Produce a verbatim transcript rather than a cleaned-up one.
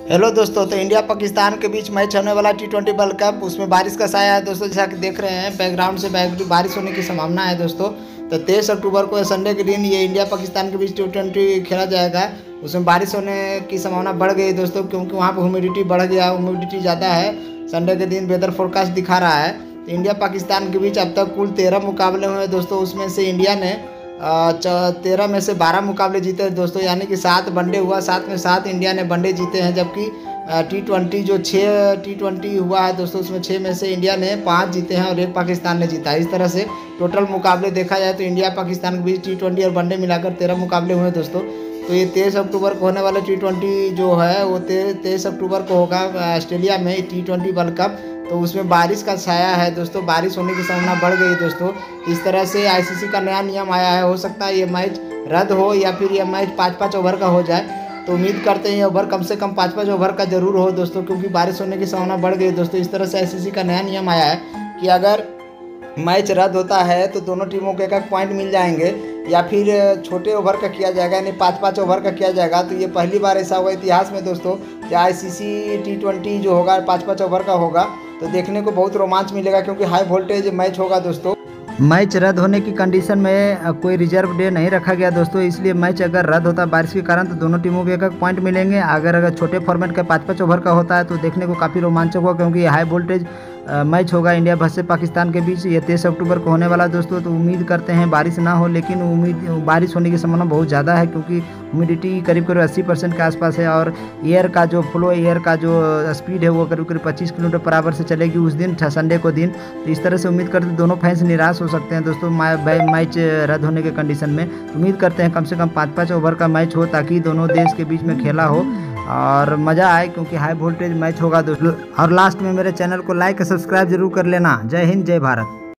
Hello दोस्तों, तो India Pakistan के बीच मैच होने वाला टी ट्वेंटी वर्ल्ड कप, उसमें बारिश का साया है दोस्तों। जैसा कि देख रहे हैं बैकग्राउंड से बारिश होने की संभावना है दोस्तों। तो तेईस अक्टूबर को संडे के दिन ये इंडिया पाकिस्तान के बीच टी ट्वेंटी खेला जाएगा। उसमें बारिश होने की संभावना बढ़ गई दोस्तों, क्योंकि वहाँ पर ह्यूमिडिटी बढ़ गया, ह्यूमिडिटी ज़्यादा है। संडे के दिन वेदर फोरकास्ट दिखा रहा है। तो इंडिया पाकिस्तान के बीच अब तक कुल तेरह मुकाबले हुए दोस्तों। उसमें से इंडिया ने तेरह में से बारह मुकाबले जीते दोस्तों, यानी कि सात वनडे हुआ, सात में सात इंडिया ने वनडे जीते हैं। जबकि टी ट्वेंटी जो छः टी ट्वेंटी हुआ है दोस्तों, उसमें छः में से इंडिया ने पाँच जीते हैं और एक पाकिस्तान ने जीता है। इस तरह से टोटल मुकाबले देखा जाए तो इंडिया पाकिस्तान के बीच टी ट्वेंटी और वनडे मिलाकर तेरह मुकाबले हुए दोस्तों। तो ये तेईस अक्टूबर को होने वाला टी ट्वेंटी जो है वो तेईस अक्टूबर को होगा ऑस्ट्रेलिया में टी ट्वेंटी वर्ल्ड कप। तो उसमें बारिश का छाया है दोस्तों, बारिश होने की संभावना बढ़ गई दोस्तों। इस तरह से आईसीसी का नया नियम आया है, हो सकता है ये मैच रद्द हो या फिर ये मैच पाँच पाँच ओवर का हो जाए। तो उम्मीद करते हैं ये ओवर कम से कम पाँच पाँच ओवर का जरूर हो दोस्तों, क्योंकि बारिश होने की संभावना बढ़ गई दोस्तों। इस तरह से आईसीसी का नया नियम आया है कि अगर मैच रद्द होता है तो दोनों टीमों को एक एक पॉइंट मिल जाएंगे, या फिर छोटे ओवर का किया जाएगा, यानी पाँच पाँच ओवर का किया जाएगा। तो ये पहली बार ऐसा होगा इतिहास में दोस्तों कि आईसीसी टी ट्वेंटी जो होगा पाँच पाँच ओवर का होगा। तो देखने को बहुत रोमांच मिलेगा, क्योंकि हाई वोल्टेज मैच होगा दोस्तों। मैच रद्द होने की कंडीशन में कोई रिजर्व डे नहीं रखा गया दोस्तों, इसलिए मैच अगर रद्द होता है बारिश के कारण तो दोनों टीमों के एक एक पॉइंट मिलेंगे। अगर अगर छोटे फॉर्मेट का पाँच पाँच ओवर का होता है तो देखने को काफ़ी रोमांचक होगा, क्योंकि ये हाई वोल्टेज मैच होगा इंडिया वर्सेस पाकिस्तान के बीच। ये तेईस अक्टूबर को होने वाला दोस्तों। तो उम्मीद करते हैं बारिश ना हो, लेकिन उम्मीद बारिश होने की संभावना बहुत ज़्यादा है, क्योंकि ह्यूमिडिटी करीब करीब अस्सी परसेंट के आसपास है और एयर का जो फ्लो, एयर का जो स्पीड है वो करीब करीब पच्चीस किलोमीटर पर आवर से चलेगी उस दिन संडे को दिन। तो इस तरह से उम्मीद करते हैं दोनों फैंस निराश हो सकते हैं दोस्तों मैच रद्द होने के कंडीशन में। उम्मीद करते हैं कम से कम पाँच पाँच ओवर का मैच हो, ताकि दोनों देश के बीच में खेला हो और मज़ा आए, क्योंकि हाई वोल्टेज मैच होगा दोस्तों। और लास्ट में मेरे चैनल को लाइक और सब्सक्राइब जरूर कर लेना। जय हिंद, जय भारत।